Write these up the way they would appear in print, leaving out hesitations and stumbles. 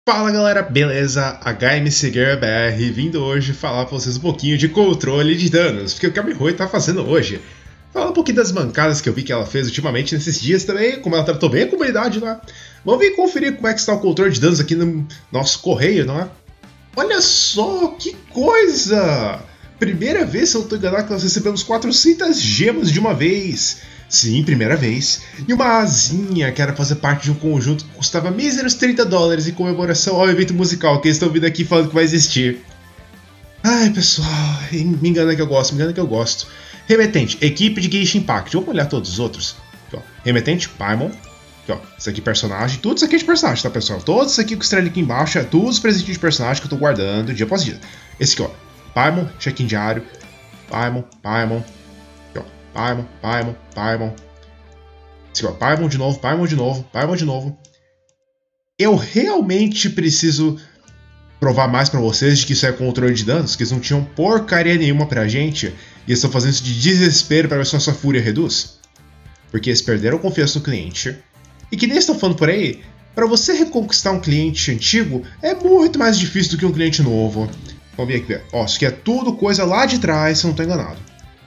Fala galera, beleza? HMCGuerBR vindo hoje falar pra vocês um pouquinho de controle de danos, porque o que a Mihoe tá fazendo hoje. Falar um pouquinho das mancadas que eu vi que ela fez ultimamente nesses dias também, como ela tratou bem a comunidade lá. Vamos vir conferir como é que está o controle de danos aqui no nosso correio, não é? Olha só, que coisa! Primeira vez, se eu não tô enganado, que nós recebemos 400 gemas de uma vez. Sim, primeira vez. E uma asinha que era fazer parte de um conjunto que custava míseros $30 em comemoração ao evento musical que eles estão vindo aqui falando que vai existir. Ai, pessoal, me engana que eu gosto, me engana que eu gosto. Remetente, equipe de Genshin Impact. Vamos olhar todos os outros. Aqui, ó. Remetente, Paimon. Aqui, ó. Isso aqui é personagem. Tudo isso aqui é de personagem, tá, pessoal? Todos isso aqui com estrela aqui embaixo é todos os presentes de personagem que eu tô guardando dia após dia. Esse aqui, ó. Paimon, check-in diário. Paimon. Paimon. Esse aqui, ó, Paimon de novo. Eu realmente preciso provar mais pra vocês de que isso é controle de danos, que eles não tinham porcaria nenhuma pra gente, e eles estão fazendo isso de desespero pra ver se nossa fúria reduz. Porque eles perderam confiança no cliente, e que nem estão falando por aí, pra você reconquistar um cliente antigo, é muito mais difícil do que um cliente novo. Vamos ver aqui, ó, isso aqui é tudo coisa lá de trás, se eu não tô enganado.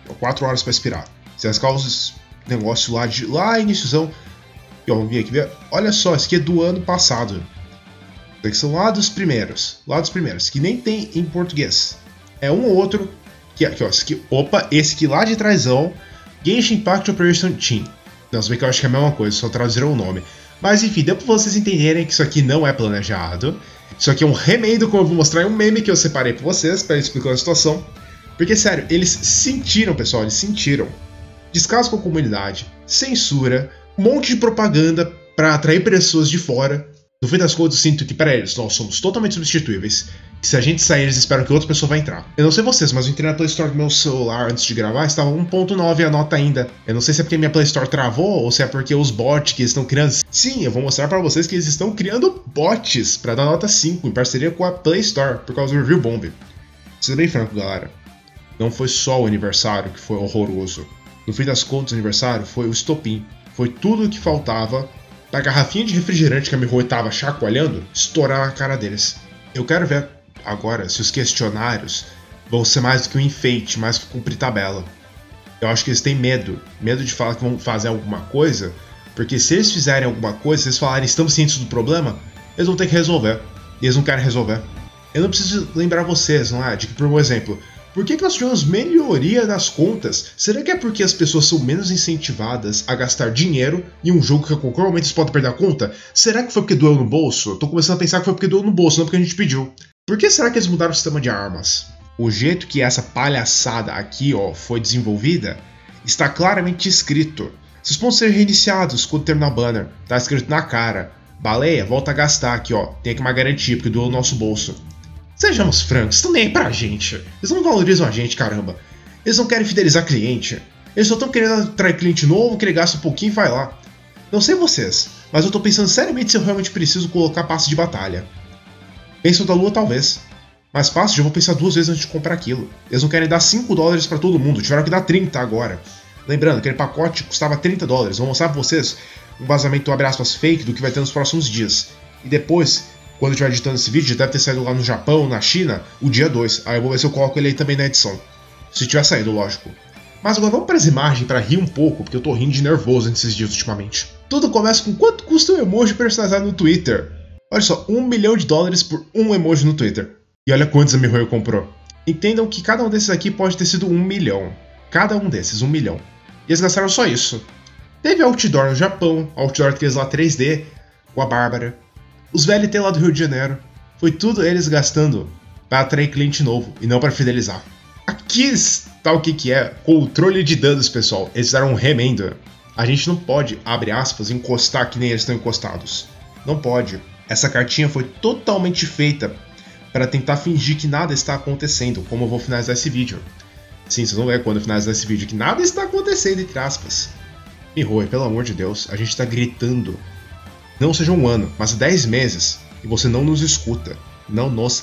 4 horas pra expirar. Se as causas, negócio lá iniciozão. E ó, vamos ver aqui, olha só, esse aqui é do ano passado. Isso aqui são lá dos primeiros, que nem tem em português. É um ou outro, que aqui, ó, esse aqui, opa, esse aqui lá de trásão, Genshin Impact Operation Team. Não, se bem que eu acho que é a mesma coisa, só traduziram o nome. Mas enfim, deu pra vocês entenderem que isso aqui não é planejado. Isso aqui é um remendo, como eu vou mostrar em um meme que eu separei pra vocês, pra explicar a situação. Porque, sério, eles sentiram, pessoal, eles sentiram. Descaso com a comunidade, censura, um monte de propaganda pra atrair pessoas de fora. No fim das contas, eu sinto que, para eles, nós somos totalmente substituíveis. Que se a gente sair, eles esperam que outra pessoa vai entrar. Eu não sei vocês, mas eu entrei na Play Store do meu celular antes de gravar, estava 1.9 a nota ainda. Eu não sei se é porque minha Play Store travou ou se é porque os bots que eles estão criando... Sim, eu vou mostrar pra vocês que eles estão criando bots pra dar nota 5 em parceria com a Play Store, por causa do Review Bomb. Sendo bem franco, galera. Não foi só o aniversário que foi horroroso. No fim das contas, o aniversário foi o estopim. Foi tudo o que faltava pra garrafinha de refrigerante que a Mihoe tava chacoalhando estourar na cara deles. Eu quero ver agora se os questionários vão ser mais do que um enfeite, mais do que cumprir tabela. Eu acho que eles têm medo de falar que vão fazer alguma coisa, porque se eles fizerem alguma coisa, se eles falarem estamos cientes do problema, eles vão ter que resolver. E eles não querem resolver. Eu não preciso lembrar vocês, não é? De que, por exemplo, por que nós tivemos melhoria nas contas? Será que é porque as pessoas são menos incentivadas a gastar dinheiro em um jogo que a qualquer momento eles podem perder a conta? Será que foi porque doeu no bolso? Eu tô começando a pensar que foi porque doeu no bolso, não porque a gente pediu. Por que será que eles mudaram o sistema de armas? O jeito que essa palhaçada aqui, ó, foi desenvolvida, está claramente escrito. Esses pontos ser reiniciados quando terminar o banner. Tá escrito na cara. Baleia, volta a gastar aqui, ó. Tem aqui uma garantia, porque doeu no nosso bolso. Sejamos francos, estão nem aí pra gente. Eles não valorizam a gente, caramba. Eles não querem fidelizar cliente. Eles só estão querendo atrair cliente novo, que ele gasta um pouquinho e vai lá. Não sei vocês, mas eu tô pensando seriamente se eu realmente preciso colocar passe de batalha. Penso da lua talvez. Mas passe já vou pensar 2 vezes antes de comprar aquilo. Eles não querem dar $5 pra todo mundo, tiveram que dar 30 agora. Lembrando, aquele pacote custava $30. Vou mostrar pra vocês um vazamento, abre aspas, fake do que vai ter nos próximos dias. E depois... Quando eu estiver editando esse vídeo, deve ter saído lá no Japão, na China, o dia 2. Aí eu vou ver se eu coloco ele aí também na edição. Se tiver saído, lógico. Mas agora vamos para as imagens para rir um pouco, porque eu tô rindo de nervoso nesses dias ultimamente. Tudo começa com quanto custa um emoji personalizado no Twitter. Olha só, $1 milhão por um emoji no Twitter. E olha quantos a Mihoe comprou. Entendam que cada um desses aqui pode ter sido 1 milhão. Cada um desses, 1 milhão. E eles gastaram só isso. Teve outdoor no Japão, outdoor daqueles lá 3D, com a Bárbara. Os VLT lá do Rio de Janeiro, foi tudo eles gastando para atrair cliente novo e não para fidelizar. Aqui está o que é controle de danos, pessoal. Eles fizeram um remendo. A gente não pode, abre aspas, encostar que nem eles estão encostados. Não pode. Essa cartinha foi totalmente feita para tentar fingir que nada está acontecendo, como eu vou finalizar esse vídeo. Sim, vocês vão ver quando eu finalizar esse vídeo que nada está acontecendo, entre aspas. Mihoe, pelo amor de Deus, a gente está gritando. Não seja 1 ano, mas 10 meses, e você não nos escuta. Não nos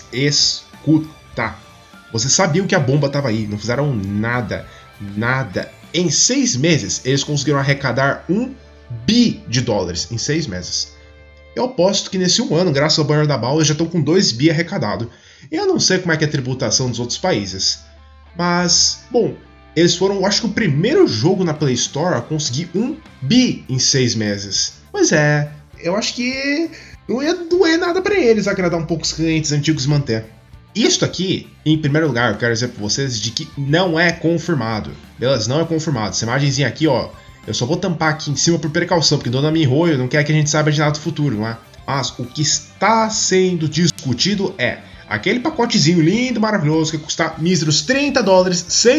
escuta. Vocês sabiam que a bomba estava aí, não fizeram nada. Nada. Em 6 meses, eles conseguiram arrecadar $1 bi em 6 meses. Eu aposto que nesse 1 ano, graças ao banner da bala, já estão com 2 bi arrecadado. Eu não sei como é que é a tributação dos outros países. Mas, bom, eles foram, acho que o primeiro jogo na Play Store a conseguir 1 bi em 6 meses. Pois é, eu acho que não ia doer nada pra eles agradar um pouco os clientes antigos e manter. Isto aqui, em primeiro lugar, eu quero dizer pra vocês de que não é confirmado. Beleza? Não é confirmado. Essa imagenzinha aqui, ó, eu só vou tampar aqui em cima por precaução, porque Dona Mihoyo não quer que a gente saiba de nada do futuro, não é? Mas o que está sendo discutido é aquele pacotezinho lindo, maravilhoso, que custa míseros $30,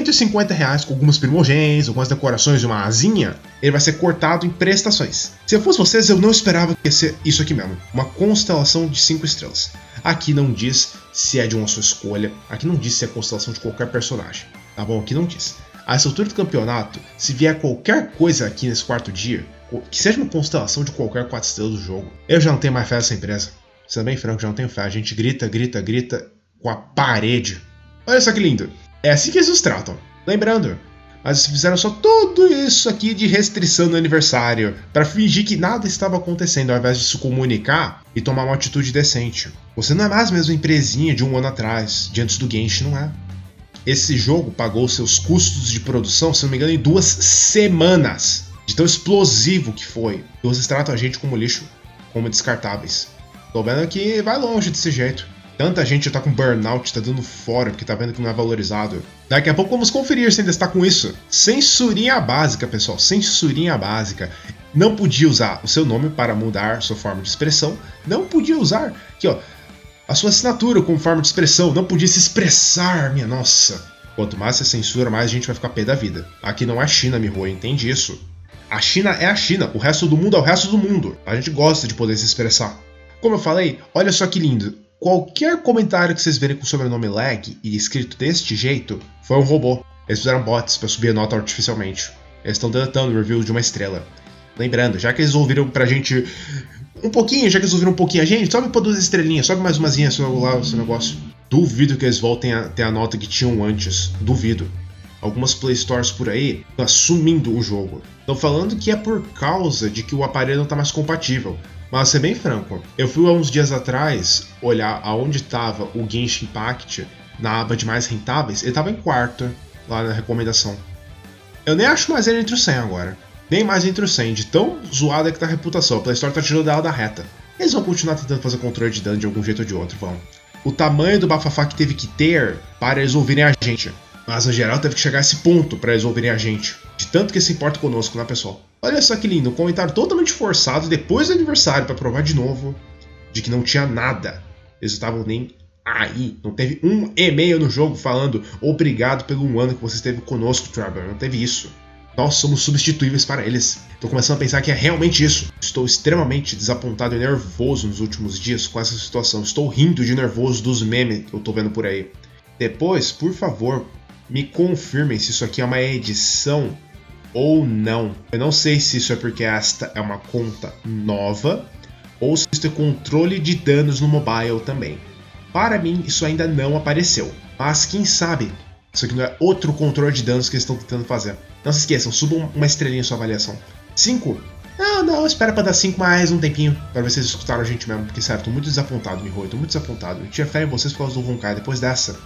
R$150, com algumas primogênitas, algumas decorações de uma asinha, ele vai ser cortado em prestações. Se eu fosse vocês, eu não esperava que ia ser isso aqui mesmo, uma constelação de 5 estrelas. Aqui não diz se é de uma sua escolha, aqui não diz se é constelação de qualquer personagem, tá bom? Aqui não diz. A essa altura do campeonato, se vier qualquer coisa aqui nesse 4º dia, que seja uma constelação de qualquer 4 estrelas do jogo, eu já não tenho mais fé nessa empresa. Sendo bem franco, já não tenho fé. A gente grita com a parede. Olha só que lindo. É assim que eles nos tratam. Lembrando, mas eles fizeram só tudo isso aqui de restrição no aniversário para fingir que nada estava acontecendo, ao invés de se comunicar e tomar uma atitude decente. Você não é mais a mesma empresinha de 1 ano atrás, de antes do Genshin, não é? Esse jogo pagou seus custos de produção, se não me engano, em 2 semanas. De tão explosivo que foi. E vocês tratam a gente como lixo, como descartáveis. Tô vendo que vai longe desse jeito. Tanta gente já tá com burnout, tá dando fora, porque tá vendo que não é valorizado. Daqui a pouco vamos conferir se ainda está com isso. Censurinha básica, pessoal. Censurinha básica. Não podia usar o seu nome para mudar sua forma de expressão. Não podia usar, aqui ó, a sua assinatura como forma de expressão. Não podia se expressar, minha nossa. Quanto mais você censura, mais a gente vai ficar pé da vida. Aqui não é China, Mihoyo, entende isso? A China é a China, o resto do mundo é o resto do mundo. A gente gosta de poder se expressar. Como eu falei, olha só que lindo. Qualquer comentário que vocês verem com o sobrenome lag e escrito deste jeito, foi um robô. Eles fizeram bots para subir a nota artificialmente. Eles estão deletando o review de 1 estrela. Lembrando, já que eles ouviram pra gente um pouquinho, já que eles ouviram um pouquinho a gente, sobe pra 2 estrelinhas, sobe mais umazinha lá o seu negócio. Duvido que eles voltem a ter a nota que tinham antes. Duvido. Algumas Play Stores por aí estão assumindo o jogo. Estão falando que é por causa de que o aparelho não está mais compatível. Mas, ser bem franco, eu fui há uns dias atrás olhar aonde estava o Genshin Impact na aba de mais rentáveis, ele estava em 4º, lá na recomendação. Eu nem acho mais ele entre os 100 agora. Nem mais entre os 100, de tão zoada que tá a reputação. A Play Store tá tirando ela da reta. Eles vão continuar tentando fazer controle de dano de algum jeito ou de outro, vão. O tamanho do bafafá que teve que ter para eles ouvirem a gente. Mas, no geral, teve que chegar a esse ponto para eles ouvirem a gente. De tanto que se importa conosco, né, pessoal? Olha só que lindo, um comentário totalmente forçado depois do aniversário para provar de novo de que não tinha nada. Eles estavam nem aí. Não teve um e-mail no jogo falando obrigado pelo 1 ano que você esteve conosco, Traveler. Não teve isso. Nós somos substituíveis para eles. Estou começando a pensar que é realmente isso. Estou extremamente desapontado e nervoso nos últimos dias com essa situação. Estou rindo de nervoso dos memes que eu estou vendo por aí. Depois, por favor, me confirmem se isso aqui é uma edição ou não. Eu não sei se isso é porque esta é uma conta nova ou se isso é controle de danos no mobile também. Para mim, isso ainda não apareceu. Mas quem sabe isso aqui não é outro controle de danos que eles estão tentando fazer. Não se esqueçam, subam uma estrelinha em sua avaliação. 5? Não, espera pra dar 5 mais um tempinho. Pra ver se vocês escutaram a gente mesmo. Porque sério, tô muito desapontado, Mihoyo. Tô muito desapontado. Eu tinha fé em vocês por causa do Honkai. Depois dessa,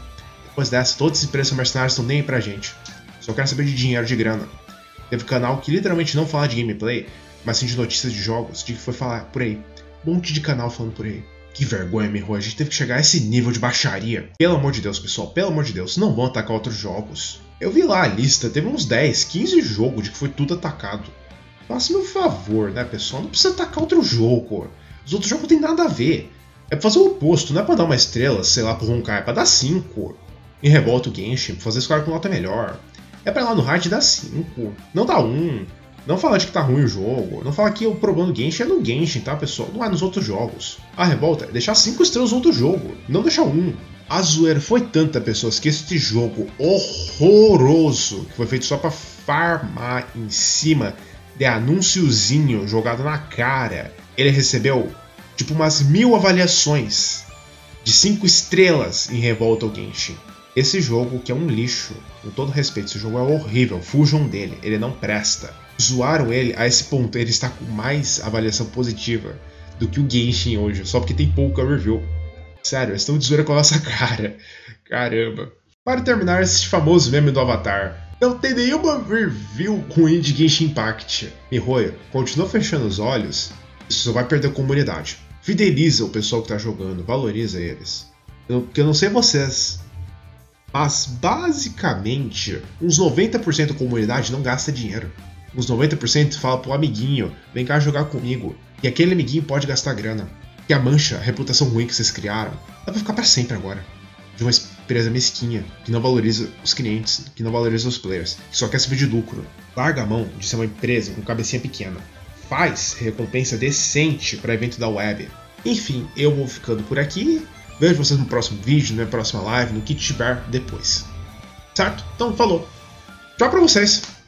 todos esses preços mercenários estão nem aí pra gente. Só quero saber de dinheiro, de grana. Teve canal que literalmente não fala de gameplay, mas sim de notícias de jogos, de que foi falar por aí. Um monte de canal falando por aí. Que vergonha, Mihoyo, a gente teve que chegar a esse nível de baixaria. Pelo amor de Deus, pessoal, pelo amor de Deus, não vão atacar outros jogos. Eu vi lá a lista, teve uns 10, 15 jogos de que foi tudo atacado. Faça-me um favor, né, pessoal, não precisa atacar outro jogo. Os outros jogos não tem nada a ver. É pra fazer o oposto, não é pra dar uma estrela, sei lá, pro Honkai, é pra dar 5. Em Revolta o Genshin, pra fazer esse cara com nota melhor. É pra ir lá no hard dar 5, não dá 1. Não fala de que tá ruim o jogo, não fala que o problema do Genshin é no Genshin, tá, pessoal? Não é nos outros jogos. A revolta é deixar 5 estrelas no outro jogo, não deixar 1. A zoeira foi tanta, pessoas, que este jogo horroroso, que foi feito só pra farmar em cima de anúnciozinho jogado na cara, ele recebeu tipo umas 1000 avaliações de 5 estrelas em Revolta ao Genshin. Esse jogo, que é um lixo, com todo respeito, esse jogo é horrível, fujam dele, ele não presta. Zoaram ele a esse ponto, ele está com mais avaliação positiva do que o Genshin hoje, só porque tem pouca review. Sério, eles estão de zoeira com a nossa cara. Caramba. Para terminar, esse famoso meme do Avatar. Não tem nenhuma review ruim de Genshin Impact. Mihoyo, continua fechando os olhos, isso só vai perder a comunidade. Fideliza o pessoal que tá jogando, valoriza eles. Porque eu não sei vocês, mas basicamente, uns 90% da comunidade não gasta dinheiro. Uns 90% fala pro amiguinho, vem cá jogar comigo. E aquele amiguinho pode gastar grana. Que a mancha, a reputação ruim que vocês criaram, ela vai ficar pra sempre agora. De uma empresa mesquinha, que não valoriza os clientes, que não valoriza os players, que só quer saber de lucro. Larga a mão de ser uma empresa com cabecinha pequena. Faz recompensa decente para evento da web. Enfim, eu vou ficando por aqui. Vejo vocês no próximo vídeo, na próxima live, no que tiver depois. Certo? Então, falou. Tchau pra vocês.